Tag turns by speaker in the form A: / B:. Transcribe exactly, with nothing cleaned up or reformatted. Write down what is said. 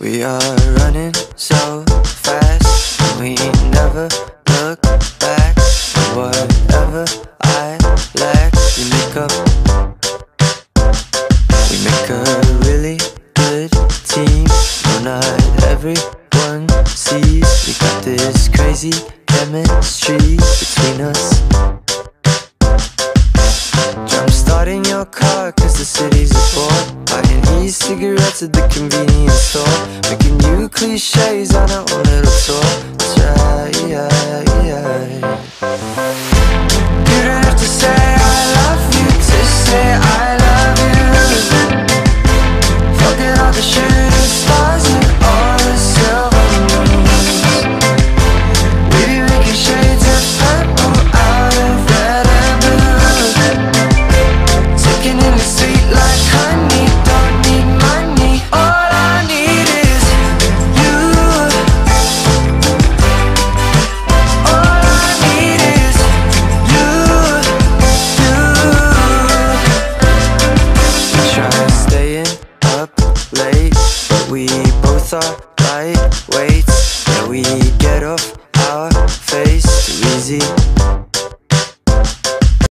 A: We are running so fast, and we never look back. Whatever I lack, we make up. We make a really good team. No, not everyone sees we got this crazy chemistry between us. Jump starting your car cause the city's a bore. Buying e-cigarettes at the convenience store. Making new cliches on our own little tour. That's right, yeah, yeah. You don't have to say I love you to say I love you. Forget all the shooting stars and all the silver moons. We be making shades of purple out of red and blue. Taking in the sweet like honey, don't need money. All I need is you. All I need is you, you. We try staying up late, but we both are lightweights. Yeah, we get off our face too easy.